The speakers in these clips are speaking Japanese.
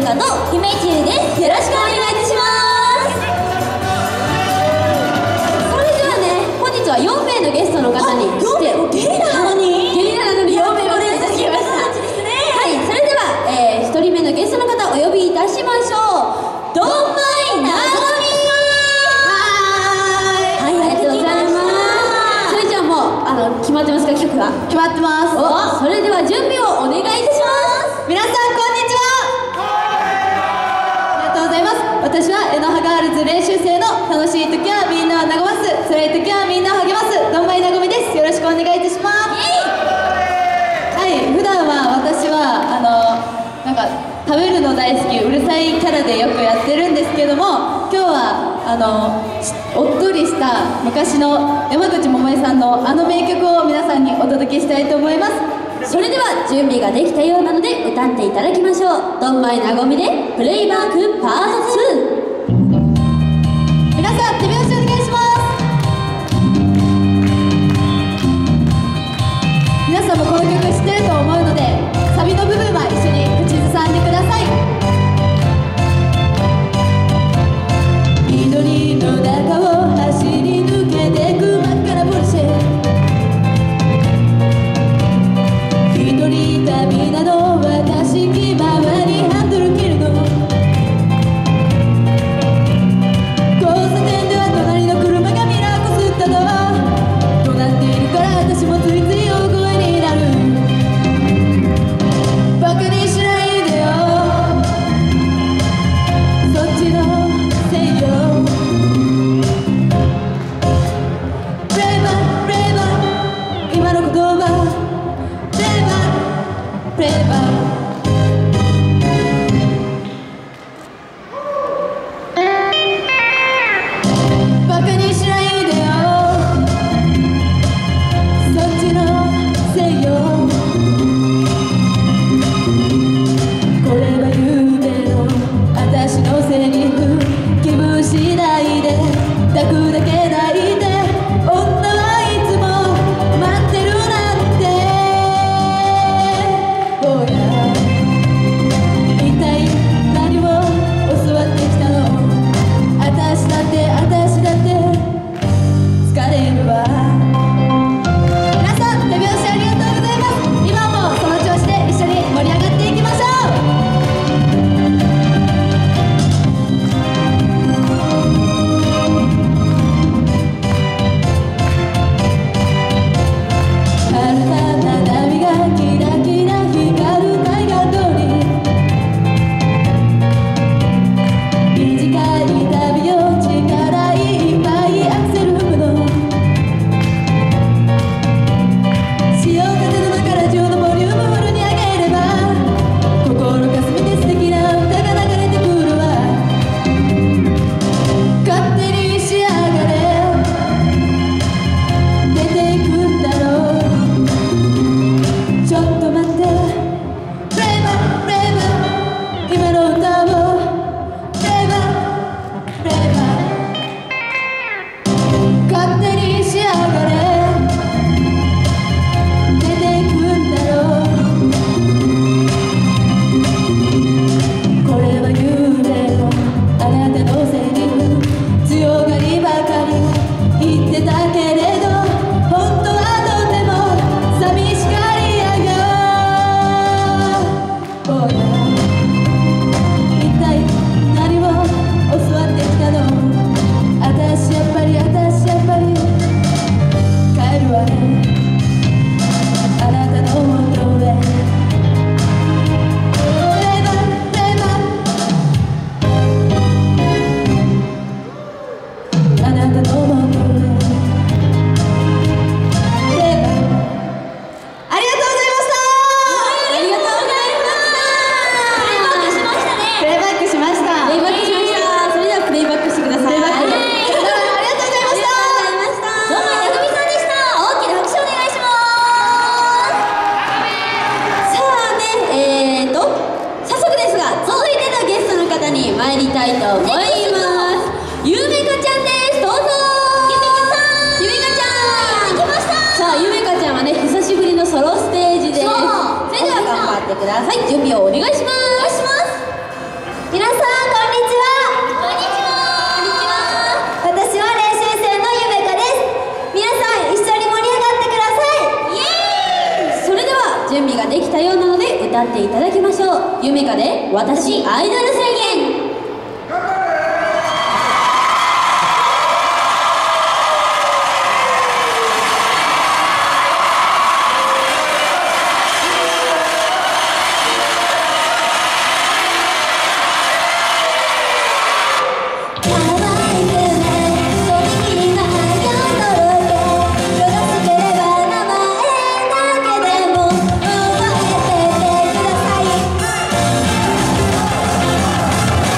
バーの姫中です。よろしくお願いいたします。それではね、本日は4名のゲストの方に来て、ゲリラなのに4名までいただきました。はい、それでは、1人目のゲストの方お呼びいたしましょう。どんまいなごみさん。はい、ありがとうございます。それじゃあもう決まってますか？曲は決まってます。 それでは準備をお願いいたします。 皆さんこんにちは。ありがとうございます。私はエノハガールズ練習生の楽しい時はみんなを和ます、辛い時はみんなを励ますどんまいなごみです。よろしくお願いいたします。はい、普段は私はなんか食べるの大好きうるさいキャラでよくやってるんですけども、今日はおっとりした昔の山口百恵さんの名曲を皆さんにお届けしたいと思います。 それでは準備ができたようなので歌っていただきましょう。どんまいなごみでプレイバックパート2。 皆さん手拍子お願いします。皆さんもこの曲知ってると思うのでサビの部分は一緒に口ずさんでください。緑の中を走り抜けてく真っ赤なポルシェ、一人旅なの私気ままにハンドル切るの、交差点では隣の車がミラーこすったの、怒鳴っているから私もついつい大声になる。バカにしないでよそっちのせいよ。プレイバックプレイバック今の言葉プレイバックプレイバックバカにしないでよそっちのせいよ。これは夢の私のセリフ、気分しないで抱くだけ泣いて女はいつも待ってるなんてぼや歌っていただきましょう。ゆめかで私アイドル宣言。 「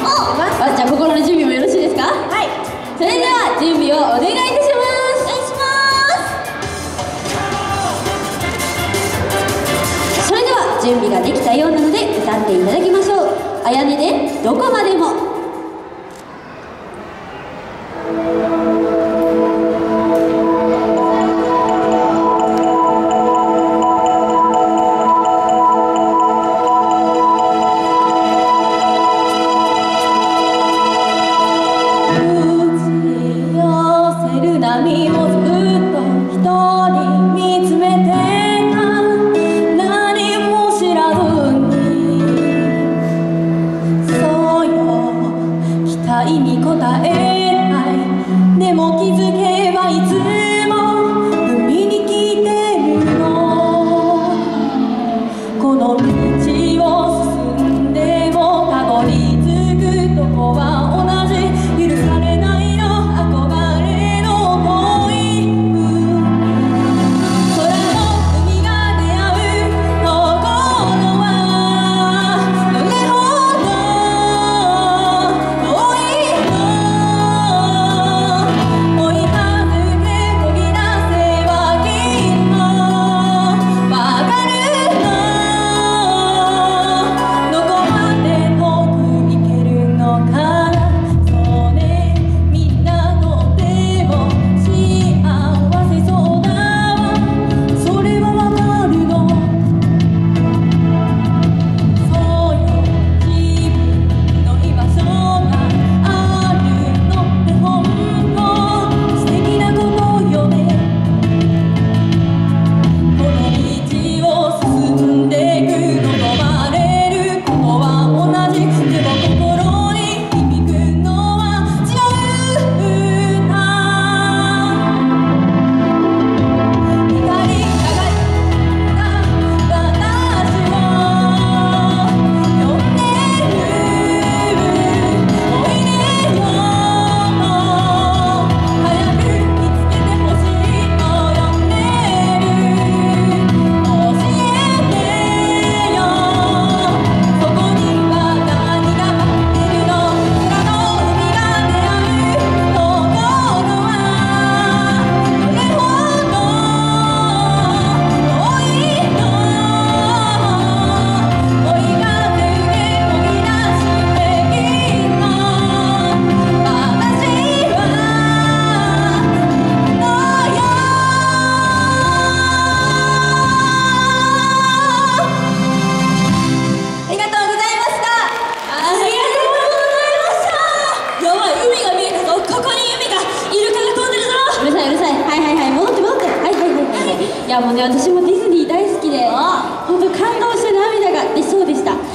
じゃあ心の準備もよろしいですか？はい。それでは準備をお願いいたします。お願いします。それでは準備ができたようなので歌っていただきましょう。あやねでどこまでも。 波もずっと一人見つめてた、何も知らずに。そうよ、期待に応えない。でも気づけばいつも海に来てるの。この道を進んでもたどり着くとこは同じ。許されないの憧れのいやもうね、私もディズニー大好きで本当感動して涙が出そうでした。はい、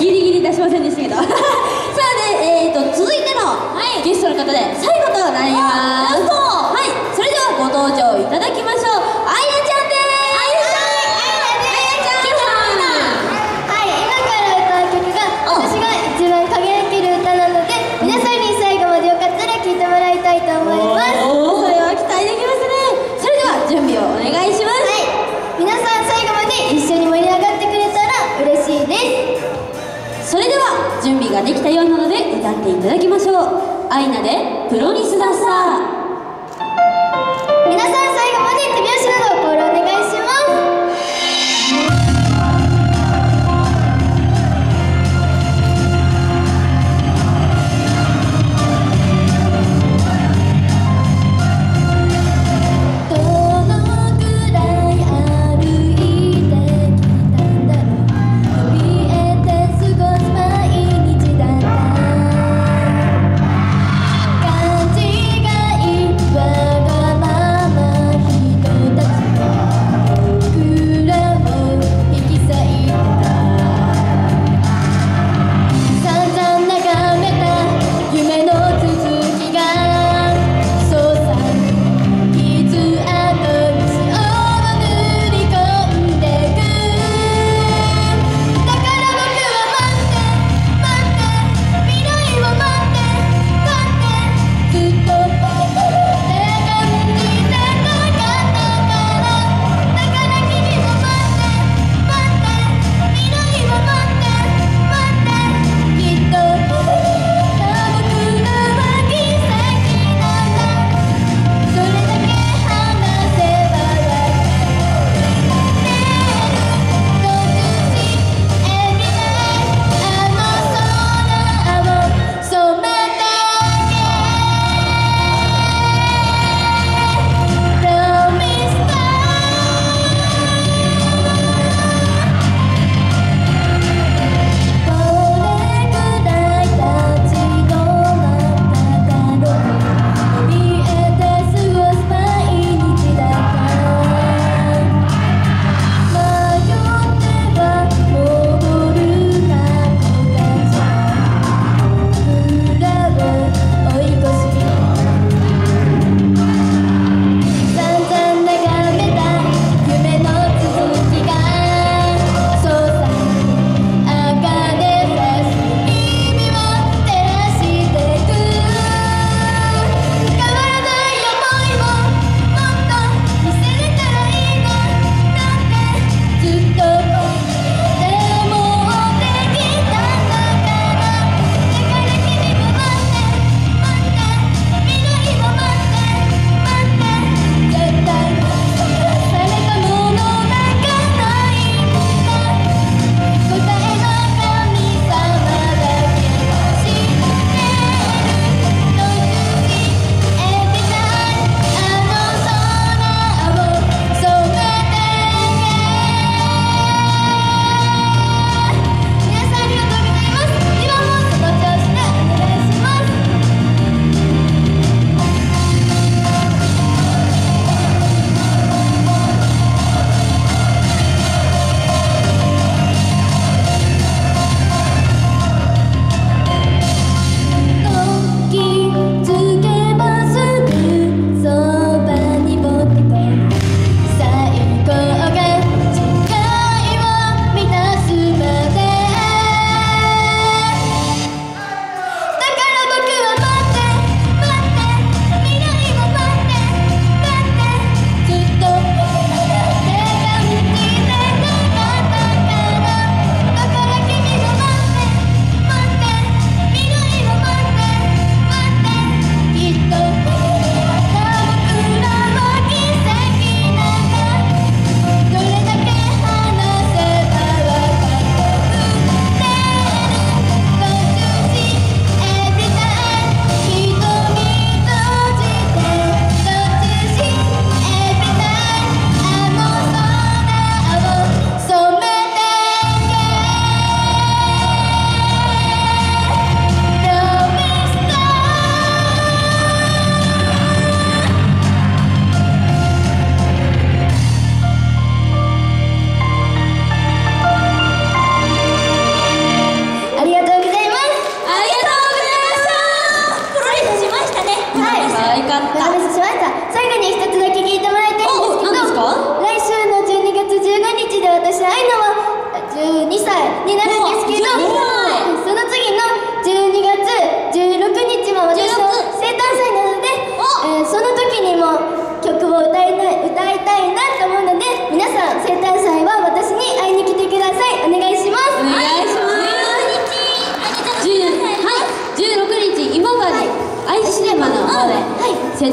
ギリギリ出しませんでしたけどさあね、続いての、ゲストの方で最後となります。はい、それではご登場いただきましょう。あやちゃんです。 はい、今から歌う曲が私が一番輝ける歌なので、皆さんに最後までよかったら聴いてもらいたいと思います。 それは期待できますね。それでは準備をお願いします。 皆さん最後まで一緒に盛り上がってくれたら嬉しいです。 それでは準備ができたようなので歌っていただきましょう。アイナでプロミスダンサー。 皆さん最後まで手拍子などコールお願いします。 「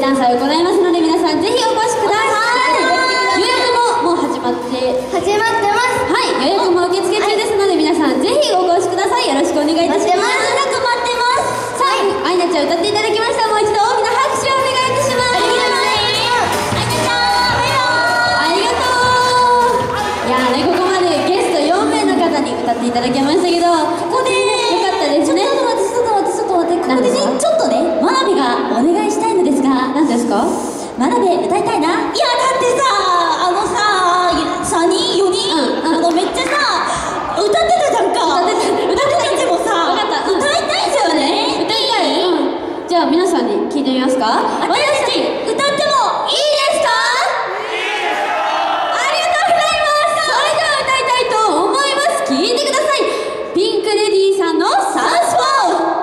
ダンスを行いますので、皆さんぜひお越しください。予約ももう始まってます。 はい、予約も受付中ですので、皆さんぜひお越しください。よろしくお願いいたします。待ってます。さあ、アイナちゃん歌っていただきました。もう一度大きな拍手をお願いいたします。ありがとう。いやね、ここまでゲスト4名の方に歌っていただきましたけど、ここでよかったですね。ちょっと待って、ここでね、ちょっとね、真鍋がお願いしたいのですが。何ですか？真鍋歌いたいな。いや、だってさ、3人4人、めっちゃさ、歌ってたじゃんか。歌ってたでもさ、歌いたいんだよね。歌いたい？じゃあ皆さんに聞いてみますか。私たち歌ってもいいですか？ありがとうございます。それでは歌いたいと思います。聞いてください。ピンクレディーさんのサウスポー。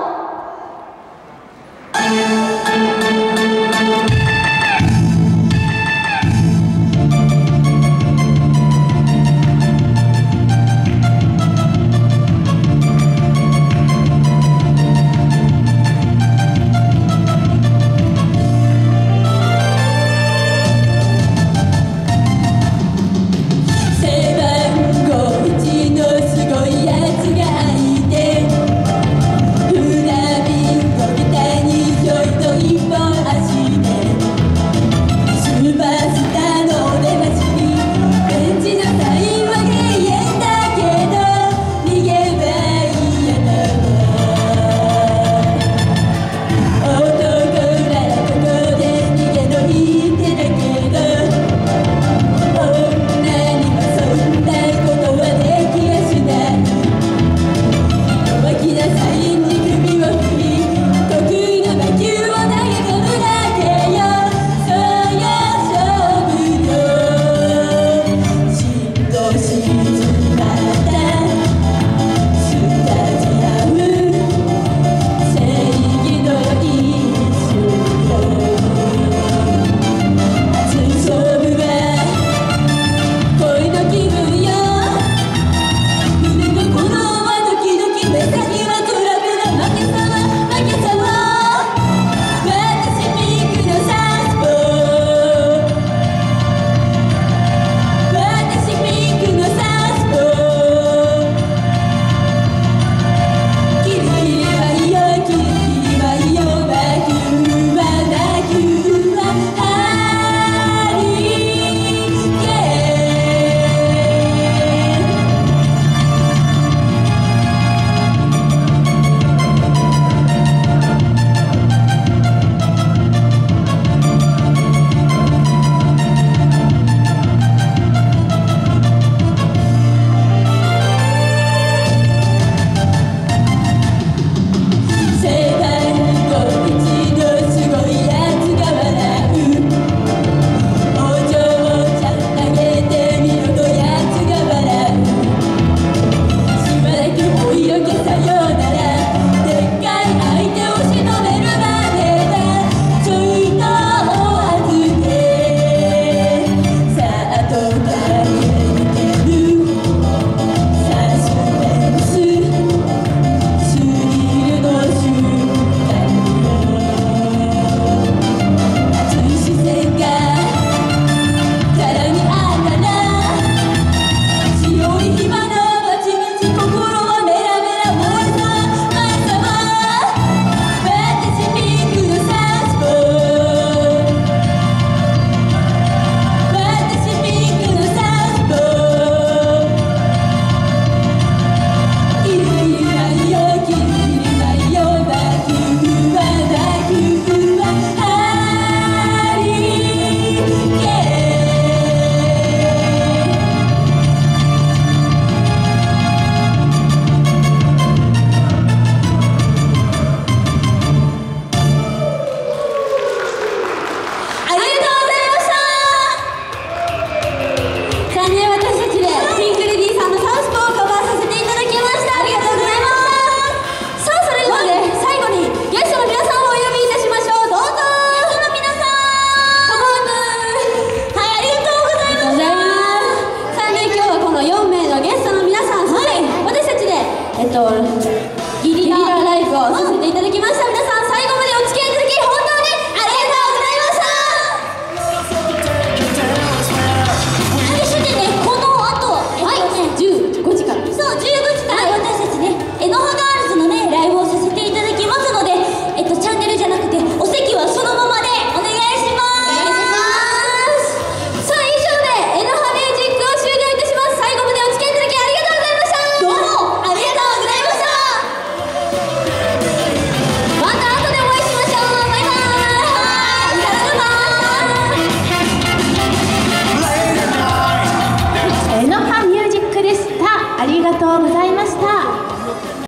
がとうございました。